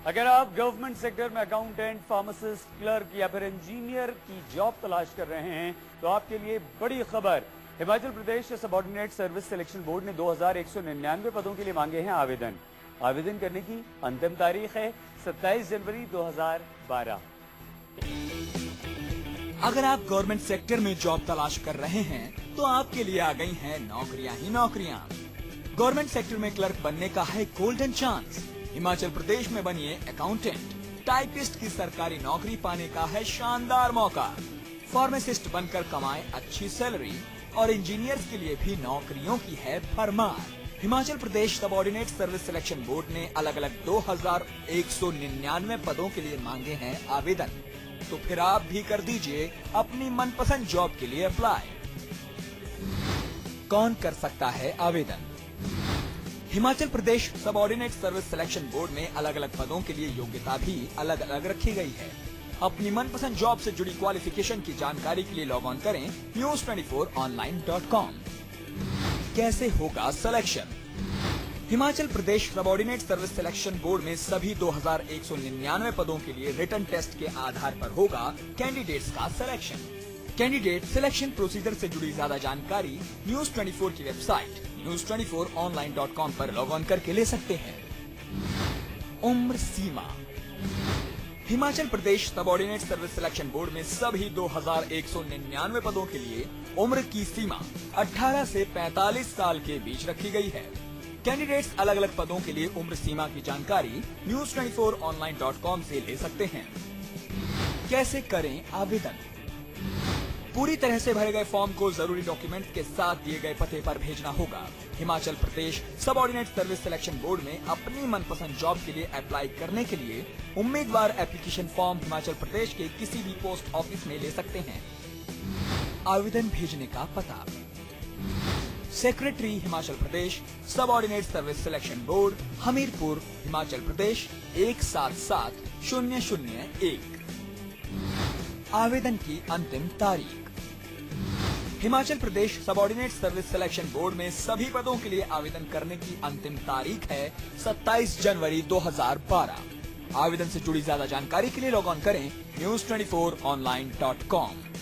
अगर आप government sector में अकाउंटेंट, फार्मासिस्ट, क्लर्क या फिर इंजीनियर की जॉब तलाश कर रहे हैं तो आपके लिए बड़ी खबर। Himachal Pradesh subordinate service selection board ने 2199 पदों के लिए मांगे हैं आवेदन। आवेदन करने की अंतिम तारीख है 27 जनवरी 2012। अगर आप गवर्नमेंट सेक्टर में जॉब तलाश कर रहे हैं तो आपके लिए आ गई हैं नौकरियां ही नौकरियां। गवर्नमेंट सेक्टर में क्लर्क बनने का है गोल्डन चांस। हिमाचल प्रदेश में बनिए अकाउंटेंट। टाइपिस्ट की सरकारी नौकरी पाने का है शानदार मौका। फार्मासिस्ट बनकर कमाएं अच्छी सैलरी और इंजीनियर्स के लिए भी नौकरियों की है भरमार। Himachal Pradesh subordinate service selection board ने अलग अलग 2199 पदों के लिए मांगे हैं आवेदन। तो फिर आप भी कर दीजिए अपनी मनपसंद जॉब के लिए अप्लाई। कौन कर सकता है आवेदन? Himachal Pradesh subordinate service selection board में अलग अलग पदों के लिए योग्यता भी अलग अलग रखी गई है। अपनी मनपसंद जॉब से जुड़ी क्वालिफिकेशन की जानकारी के लिए लॉग ऑन करें news24online.com। कैसे होगा selection? Himachal Pradesh subordinate service selection board में सभी 2199 पदों के लिए रिटन टेस्ट के आधार पर होगा कैंडिडेट्स का सिलेक्शन। कैंडिडेट सिलेक्शन प्रोसीजर से जुड़ी ज्यादा जानकारी News24 की वेबसाइट news24online.com पर लॉग ऑन करके ले सकते हैं। उम्र सीमा। Himachal Pradesh subordinate service selection board में सभी 2199 पदों के लिए उम्र की सीमा 18 से 45 साल के बीच रखी गई है। कैंडिडेट्स अलग अलग पदों के लिए उम्र सीमा की जानकारी news24online.com से ले सकते हैं। कैसे करें आवेदन? पूरी तरह से भरे गए फॉर्म को जरूरी डॉक्यूमेंट के साथ दिए गए पते पर भेजना होगा। Himachal Pradesh subordinate service selection board में अपनी मनपसंद जॉब के लिए अप्लाई करने के लिए उम्मीदवार एप्लीकेशन फॉर्म हिमाचल प्रदेश के किसी भी पोस्ट ऑफिस में ले सकते हैं। आवेदन भेजने का पता: secretary Himachal Pradesh subordinate service selection board, Hamirpur, Himachal Pradesh 177001। आवेदन की अंतिम तारीख: Himachal Pradesh subordinate service selection board में सभी पदों के लिए आवेदन करने की अंतिम तारीख है 27 जनवरी 2012। आवेदन से जुड़ी ज्यादा जानकारी के लिए लॉग ऑन करें news24online.com।